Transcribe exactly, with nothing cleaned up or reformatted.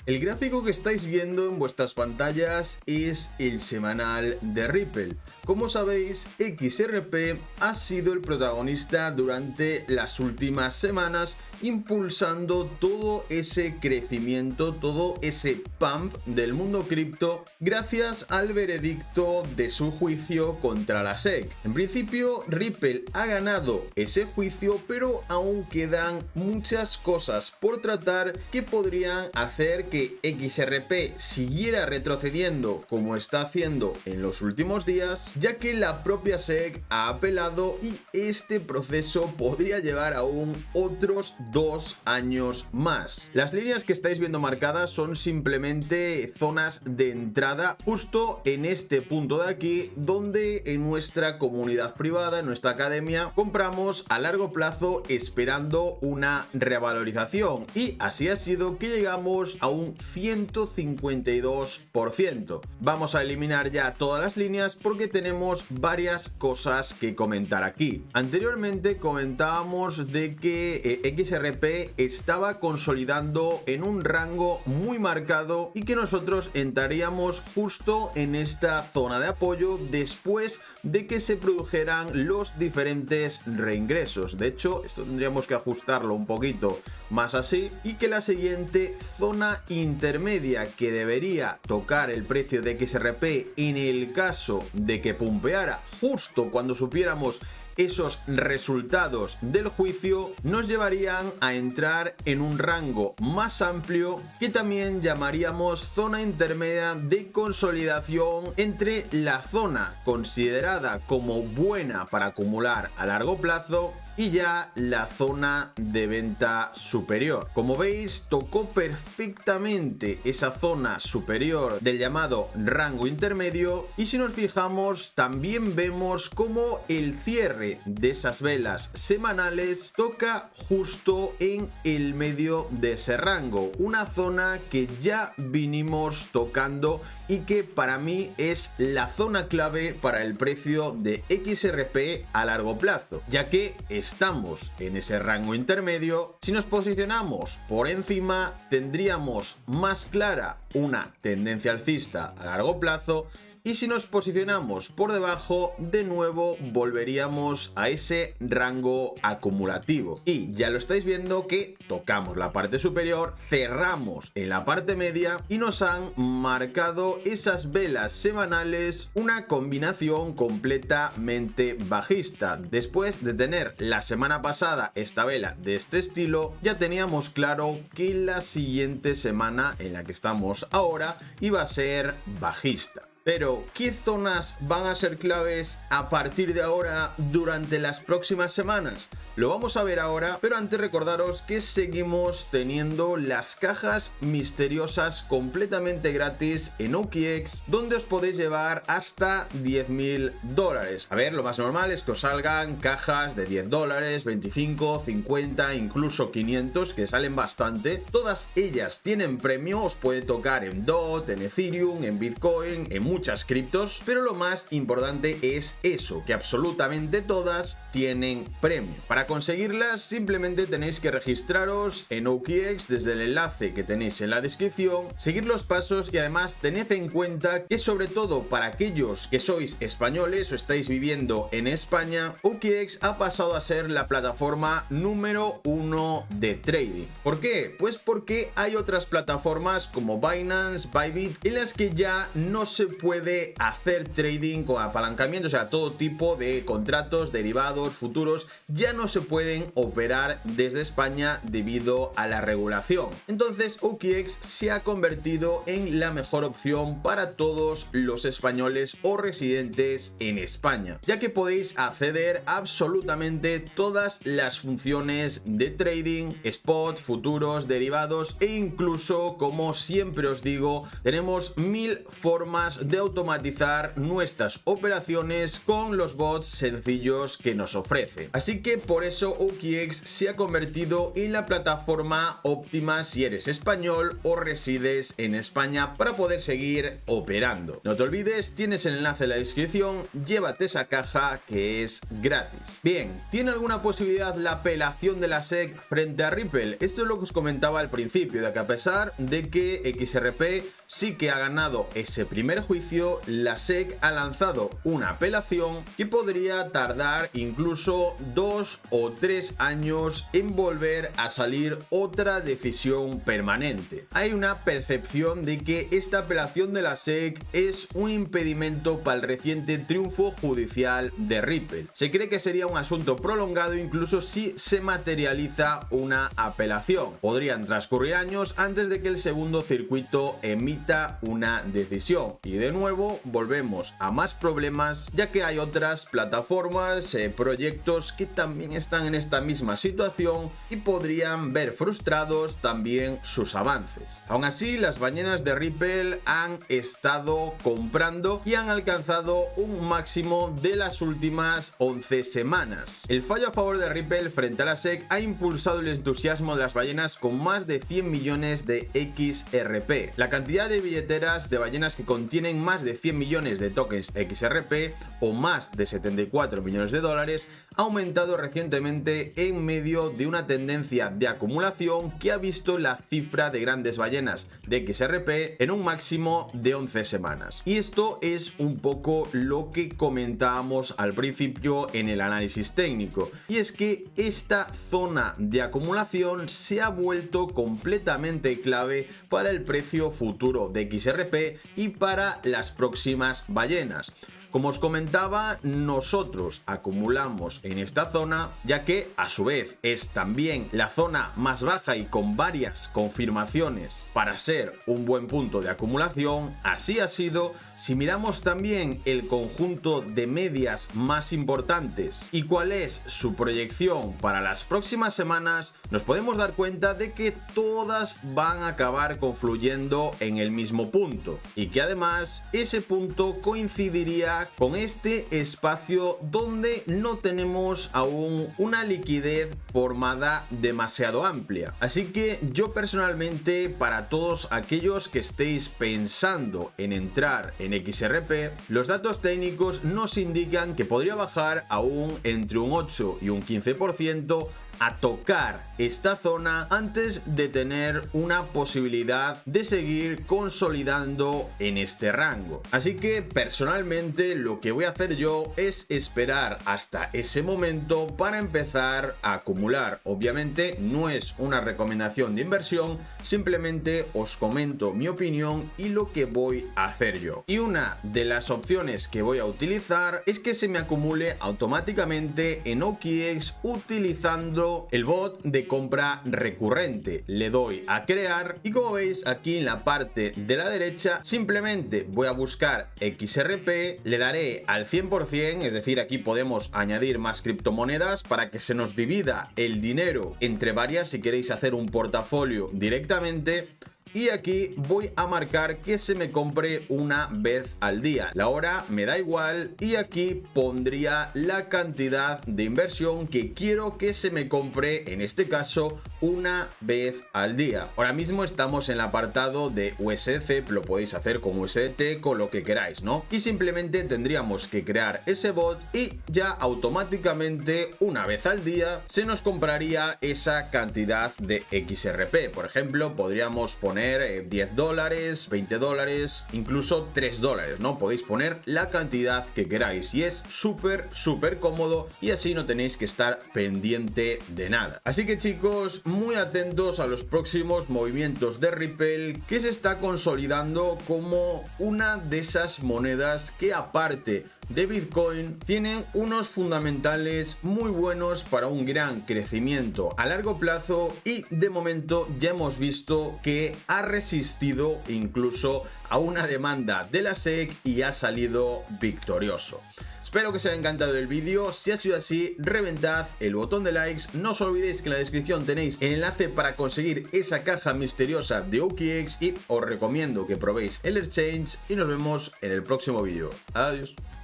El gráfico que estáis viendo en vuestras pantallas es el semanal de Ripple. Como sabéis, X R P ha sido el protagonista durante las últimas semanas, impulsando todo ese crecimiento, todo ese pump del mundo cripto gracias al veredicto de su juicio contra la S E C. En principio, Ripple ha ganado ese juicio, pero aún quedan muchas cosas por tratar que podrían hacer que X R P siguiera retrocediendo como está haciendo en los últimos días, ya que la propia S E C ha apelado y este proceso podría llevar aún otros dos años más. Las líneas que estáis viendo marcadas son simplemente zonas de entrada justo en este punto de aquí, donde en nuestra comunidad privada, en nuestra academia, compramos a largo plazo esperando una revalorización, y así ha sido que llegamos a un ciento cincuenta y dos por ciento. Vamos a eliminar ya todas las líneas porque tenemos varias cosas que comentar aquí. Anteriormente comentábamos de que eh, X R P estaba consolidando en un rango muy marcado y que nosotros entraríamos justo en esta zona de apoyo después de que se produjeran los diferentes reingresos. De hecho, esto tendríamos que ajustarlo un poquito más así, y que la siguiente zona intermedia que debería tocar el precio de X R P en el caso de que pumpeara justo cuando supiéramos esos resultados del juicio, nos llevarían a entrar en un rango más amplio que también llamaríamos zona intermedia de consolidación entre la zona considerada como buena para acumular a largo plazo y ya la zona de venta superior. Como veis, tocó perfectamente esa zona superior del llamado rango intermedio, y si nos fijamos también vemos como el cierre de esas velas semanales toca justo en el medio de ese rango, una zona que ya vinimos tocando y que para mí es la zona clave para el precio de X R P a largo plazo, ya que estamos en ese rango intermedio. Si nos posicionamos por encima, tendríamos más clara una tendencia alcista a largo plazo, y si nos posicionamos por debajo, de nuevo volveríamos a ese rango acumulativo. Y ya lo estáis viendo que tocamos la parte superior, cerramos en la parte media y nos han marcado esas velas semanales una combinación completamente bajista. Después de tener la semana pasada esta vela de este estilo, ya teníamos claro que la siguiente semana en la que estamos ahora iba a ser bajista. Pero, ¿qué zonas van a ser claves a partir de ahora durante las próximas semanas? Lo vamos a ver ahora, pero antes recordaros que seguimos teniendo las cajas misteriosas completamente gratis en O K X, donde os podéis llevar hasta diez mil dólares. A ver, lo más normal es que os salgan cajas de diez dólares, veinticinco, cincuenta, incluso quinientos, que salen bastante. Todas ellas tienen premio, os puede tocar en D O T, en Ethereum, en Bitcoin, en muchas criptos, pero lo más importante es eso, que absolutamente todas tienen premio. Para conseguirlas simplemente tenéis que registraros en O K X desde el enlace que tenéis en la descripción, seguir los pasos, y además tened en cuenta que, sobre todo para aquellos que sois españoles o estáis viviendo en España, O K X ha pasado a ser la plataforma número uno de trading. ¿Por qué? Pues porque hay otras plataformas como Binance, Bybit, en las que ya no se puede hacer trading con apalancamiento, o sea, todo tipo de contratos, derivados, futuros, ya no se pueden operar desde España debido a la regulación. Entonces O K X se ha convertido en la mejor opción para todos los españoles o residentes en España, ya que podéis acceder a absolutamente todas las funciones de trading, spot, futuros, derivados, e incluso, como siempre os digo, tenemos mil formas de automatizar nuestras operaciones con los bots sencillos que nos ofrece. Así que por eso O K X se ha convertido en la plataforma óptima si eres español o resides en España para poder seguir operando. No te olvides, tienes el enlace en la descripción, llévate esa caja que es gratis. Bien, ¿tiene alguna posibilidad la apelación de la S E C frente a Ripple? Esto es lo que os comentaba al principio, de que a pesar de que X R P sí que ha ganado ese primer juicio, la S E C ha lanzado una apelación que podría tardar incluso dos o tres años en volver a salir otra decisión permanente. Hay una percepción de que esta apelación de la S E C es un impedimento para el reciente triunfo judicial de Ripple. Se cree que sería un asunto prolongado incluso si se materializa una apelación. Podrían transcurrir años antes de que el segundo circuito emita una decisión. Y de nuevo volvemos a más problemas, ya que hay otras plataformas, eh, proyectos que también están en esta misma situación y podrían ver frustrados también sus avances. Aún así, las ballenas de Ripple han estado comprando y han alcanzado un máximo de las últimas once semanas. El fallo a favor de Ripple frente a la S E C ha impulsado el entusiasmo de las ballenas con más de cien millones de X R P. La cantidad de billeteras de ballenas que contienen más de cien millones de tokens X R P o más de setenta y cuatro millones de dólares ha aumentado recientemente en medio de una tendencia de acumulación que ha visto la cifra de grandes ballenas de X R P en un máximo de once semanas. Y esto es un poco lo que comentábamos al principio en el análisis técnico, y es que esta zona de acumulación se ha vuelto completamente clave para el precio futuro de X R P y para las próximas ballenas. Como os comentaba, nosotros acumulamos en esta zona, ya que a su vez es también la zona más baja y con varias confirmaciones para ser un buen punto de acumulación. Así ha sido. Si miramos también el conjunto de medias más importantes y cuál es su proyección para las próximas semanas, nos podemos dar cuenta de que todas van a acabar confluyendo en el mismo punto, y que además ese punto coincidiría con este espacio donde no tenemos aún una liquidez formada demasiado amplia. Así que yo personalmente, para todos aquellos que estéis pensando en entrar en X R P, los datos técnicos nos indican que podría bajar aún entre un ocho y un quince por ciento a tocar esta zona antes de tener una posibilidad de seguir consolidando en este rango. Así que personalmente lo que voy a hacer yo es esperar hasta ese momento para empezar a acumular. Obviamente no es una recomendación de inversión, simplemente os comento mi opinión y lo que voy a hacer yo. Y una de las opciones que voy a utilizar es que se me acumule automáticamente en O K X utilizando el bot de compra recurrente. Le doy a crear y como veis aquí en la parte de la derecha simplemente voy a buscar X R P, le daré al cien por cien, es decir, aquí podemos añadir más criptomonedas para que se nos divida el dinero entre varias si queréis hacer un portafolio directamente. Y aquí voy a marcar que se me compre una vez al día. La hora me da igual y aquí pondría la cantidad de inversión que quiero que se me compre, en este caso una vez al día. Ahora mismo estamos en el apartado de U S D C, lo podéis hacer con U S D T, con lo que queráis, ¿no? Y simplemente tendríamos que crear ese bot y ya automáticamente una vez al día se nos compraría esa cantidad de X R P. Por ejemplo, podríamos poner diez dólares, veinte dólares, incluso tres dólares, ¿no? Podéis poner la cantidad que queráis y es súper, súper cómodo y así no tenéis que estar pendiente de nada. Así que chicos, muy atentos a los próximos movimientos de Ripple, que se está consolidando como una de esas monedas que, aparte de Bitcoin, tienen unos fundamentales muy buenos para un gran crecimiento a largo plazo y de momento ya hemos visto que ha resistido incluso a una demanda de la S E C y ha salido victorioso. Espero que os haya encantado el vídeo. Si ha sido así, reventad el botón de likes. No os olvidéis que en la descripción tenéis el enlace para conseguir esa caja misteriosa de O K X y os recomiendo que probéis el exchange y nos vemos en el próximo vídeo. Adiós.